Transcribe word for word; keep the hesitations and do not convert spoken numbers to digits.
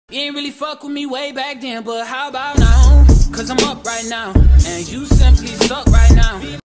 You ain't really fuck with me way back then, but how about now? Cause I'm up right now, and you simply suck right now.